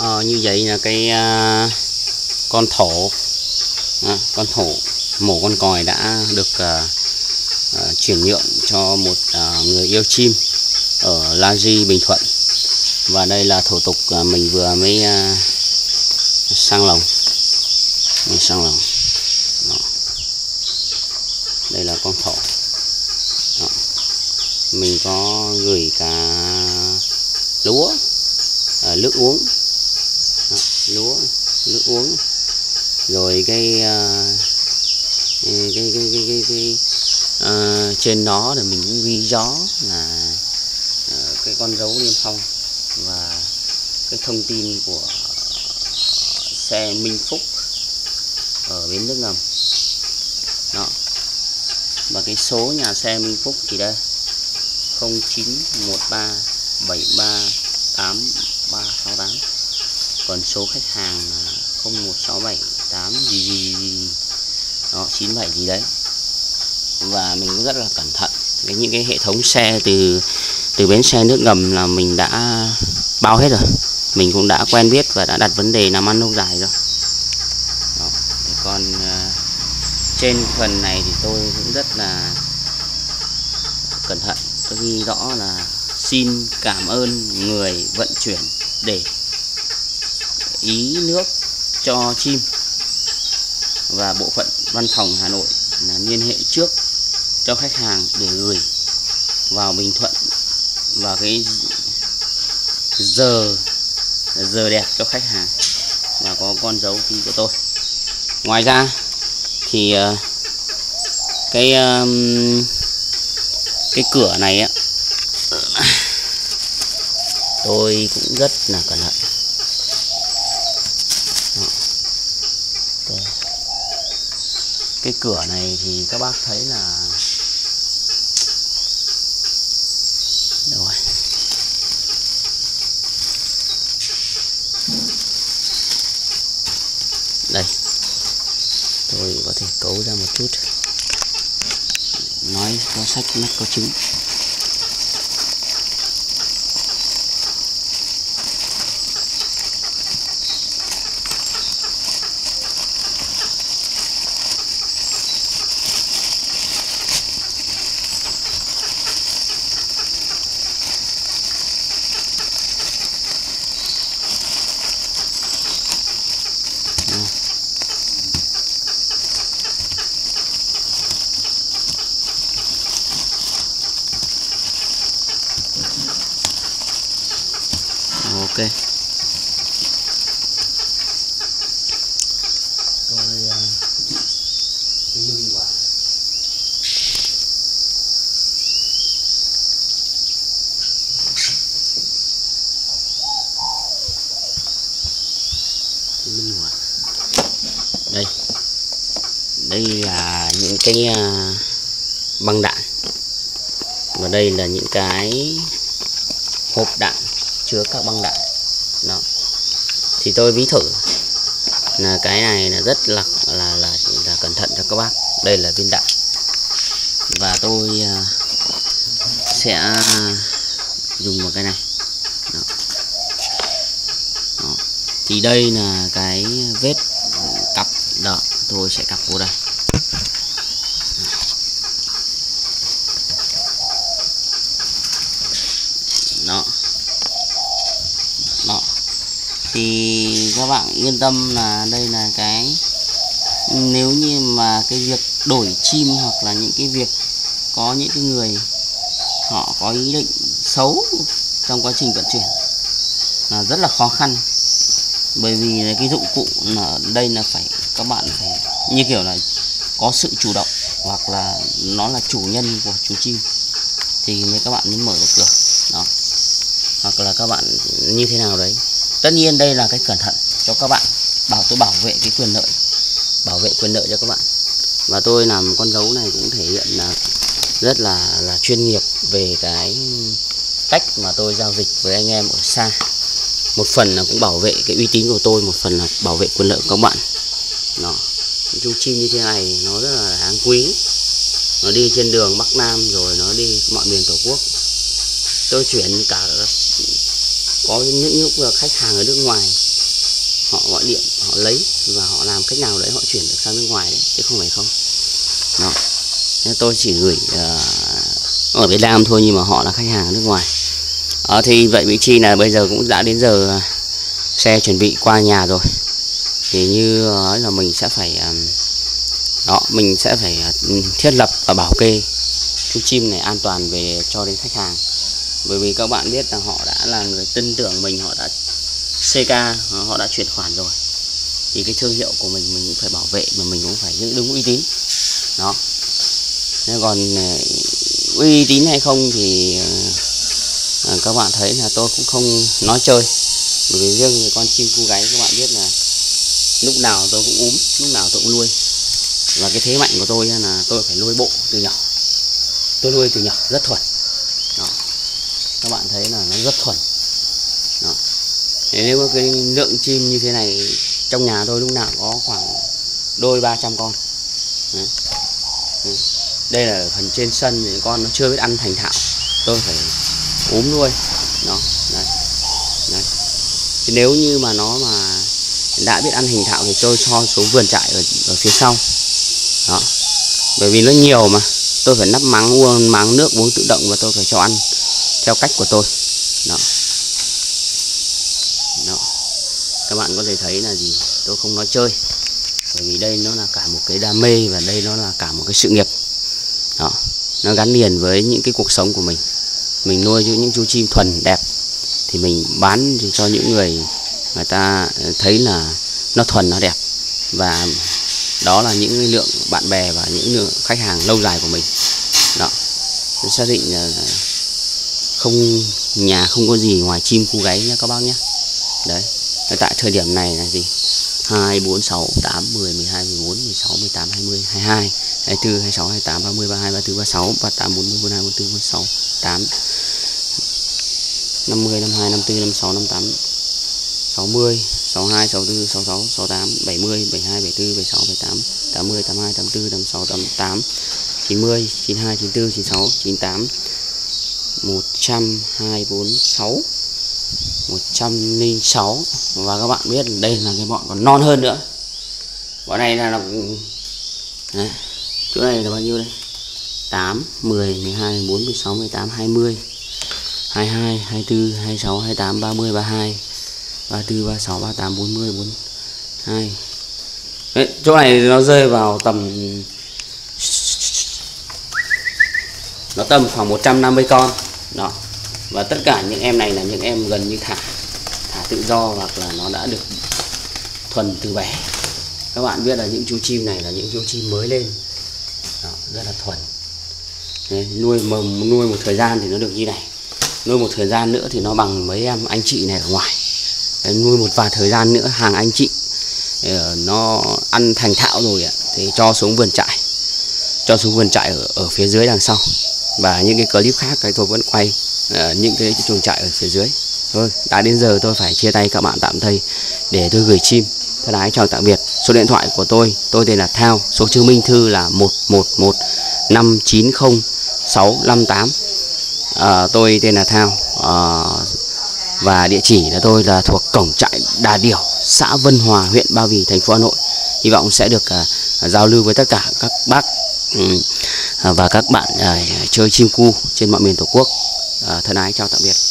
Như vậy là cái con thổ mổ con còi đã được chuyển nhượng cho một người yêu chim ở La Di, Bình Thuận. Và đây là thủ tục mình vừa mới sang lồng. Đó. Đây là con thỏ. Đó. Mình có gửi cả lúa, nước uống. Đó. Lúa, nước uống. Rồi trên đó là mình cũng ghi rõ là cái con dấu niêm phong và cái thông tin của xe Minh Phúc ở bến nước ngầm. Đó. Và cái số nhà xe Minh Phúc thì đây 0913738368. Còn số khách hàng là 01678 gì đó, 97 gì đấy. Và mình cũng rất là cẩn thận những cái hệ thống xe từ bến xe nước ngầm là mình đã bao hết rồi. Mình cũng đã quen biết và đã đặt vấn đề làm ăn lâu dài rồi. Đó. Còn trên phần này thì tôi cũng rất là cẩn thận. Tôi ghi rõ là xin cảm ơn người vận chuyển để ý nước cho chim, và bộ phận văn phòng Hà Nội là liên hệ trước cho khách hàng để gửi vào Bình Thuận vào cái giờ đẹp cho khách hàng, và có con dấu ký của tôi. Ngoài ra thì cái cửa này á, tôi cũng rất là cẩn thận. Cái cửa này thì các bác thấy là rồi. Đây, tôi có thể cấu ra một chút, nói có sách mách có chứng. Ok. Rồi lưng quả. Đây. Đây là những cái băng đạn. Và đây là những cái hộp đạn chứa các băng đạn. Đó. Thì tôi ví thử là cái này là rất là cẩn thận cho các bác. Đây là viên đạn. Và tôi sẽ dùng vào cái này. Đó. Đó. Thì đây là cái vết cặp đó, tôi sẽ cặp vô đây. Đó. Đó. Thì các bạn yên tâm là đây là cái, nếu như mà cái việc đổi chim hoặc là những cái việc có những cái người họ có ý định xấu trong quá trình vận chuyển là rất là khó khăn. Bởi vì cái dụng cụ ở đây là phải, các bạn phải như kiểu là có sự chủ động, hoặc là nó là chủ nhân của chú chim thì mới các bạn mới mở được cửa. Đó. Hoặc là các bạn như thế nào đấy. Tất nhiên đây là cái cẩn thận cho các bạn, tôi bảo vệ cái quyền lợi, bảo vệ quyền lợi cho các bạn. Và tôi làm con dấu này cũng thể hiện là rất là chuyên nghiệp về cái cách mà tôi giao dịch với anh em ở xa. Một phần là cũng bảo vệ cái uy tín của tôi, một phần là bảo vệ quyền lợi của các bạn. Đó. Chú chim như thế này nó rất là đáng quý. Nó đi trên đường Bắc Nam rồi nó đi mọi miền Tổ quốc. Tôi chuyển cả có những khách hàng ở nước ngoài họ gọi điện, họ lấy và họ làm cách nào đấy họ chuyển được sang nước ngoài đấy, chứ không phải không. Đó. Nên tôi chỉ gửi ở Việt Nam thôi, nhưng mà họ là khách hàng ở nước ngoài. Thì vậy vị trí là bây giờ cũng đã đến giờ xe chuẩn bị qua nhà rồi. Thì như là mình sẽ phải mình sẽ phải thiết lập và bảo kê chú chim này an toàn về cho đến khách hàng. Bởi vì các bạn biết là họ đã là người tin tưởng mình, họ đã CK, họ đã chuyển khoản rồi. Thì cái thương hiệu của mình cũng phải bảo vệ, mà mình cũng phải giữ đúng uy tín. Đó. Nếu còn uy tín hay không thì các bạn thấy là tôi cũng không nói chơi. Bởi vì riêng về con chim cu gáy các bạn biết là lúc nào tôi cũng úm, lúc nào tôi cũng nuôi. Và cái thế mạnh của tôi là tôi phải nuôi bộ từ nhỏ. Tôi nuôi từ nhỏ rất thuần. Đó. Các bạn thấy là nó rất thuần. Đó. Nếu có cái lượng chim như thế này trong nhà tôi lúc nào có khoảng 200-300 con. Đấy. Đấy. Đây là phần trên sân thì con nó chưa biết ăn thành thạo, tôi phải ốm nuôi. Đó. Đấy. Đấy. Thì nếu như mà nó mà đã biết ăn thành thạo thì tôi cho xuống vườn trại ở phía sau. Đó. Bởi vì nó nhiều mà tôi phải nắp máng nước uống tự động, và tôi phải cho ăn theo cách của tôi. Đó. Đó. Các bạn có thể thấy là gì, tôi không nói chơi. Bởi vì đây nó là cả một cái đam mê, và đây nó là cả một cái sự nghiệp. Đó. Nó gắn liền với những cái cuộc sống của mình. Mình nuôi những chú chim thuần đẹp thì mình bán cho những người ta thấy là nó thuần, nó đẹp. Và đó là những lượng bạn bè và những lượng khách hàng lâu dài của mình. Đó. Tôi xác định là nhà không có gì ngoài chim cu gáy nha các bác nhé. Đấy. Tại thời điểm này là gì? 2, 4, 6, 8, 10, 12, 14, 16, 18, 20, 22, 24, 26, 28, 30, 32, 34, 36, 38, 40, 42, 44, 46, 8, 50, 52, 54, 56, 58, 60, 62, 64, 66, 68, 70, 72, 74, 76, 78, 80, 82, 84, 86, 88, 90, 92, 94, 96, 98, 100, 246, 106. Và các bạn biết đây là cái bọn còn non hơn nữa. Bọn này là đấy. Chỗ này là bao nhiêu đây? 8, 10, 12, 14, 16, 18, 20, 22, 24, 26, 28, 30, 32, 34, 36, 38, 40, 42. Đấy, chỗ này nó rơi vào tầm khoảng 150 con. Đó. Và tất cả những em này là những em gần như thả tự do, hoặc là nó đã được thuần từ bé. Các bạn biết là những chú chim này là những chú chim mới lên. Đó, rất là thuần. Đấy, nuôi một thời gian thì nó được như này. Nuôi một thời gian nữa thì nó bằng mấy em anh chị này ở ngoài. Đấy, nuôi một vài thời gian nữa hàng anh chị nó ăn thành thạo rồi thì cho xuống vườn trại. Cho xuống vườn trại ở phía dưới đằng sau. Và những cái clip khác tôi vẫn quay những cái chuồng trại ở phía dưới. Thôi, đã đến giờ tôi phải chia tay các bạn tạm thời để tôi gửi chim. Thân ái chào tạm biệt. Số điện thoại của tôi tên là Thao. Số chứng minh thư là 111590658. Tôi tên là Thao. Và địa chỉ là tôi là thuộc cổng trại Đà Điểu, xã Vân Hòa, huyện Ba Vì, thành phố Hà Nội. Hy vọng sẽ được giao lưu với tất cả các bác và các bạn chơi chim cu trên mọi miền Tổ quốc. Thân ái chào tạm biệt.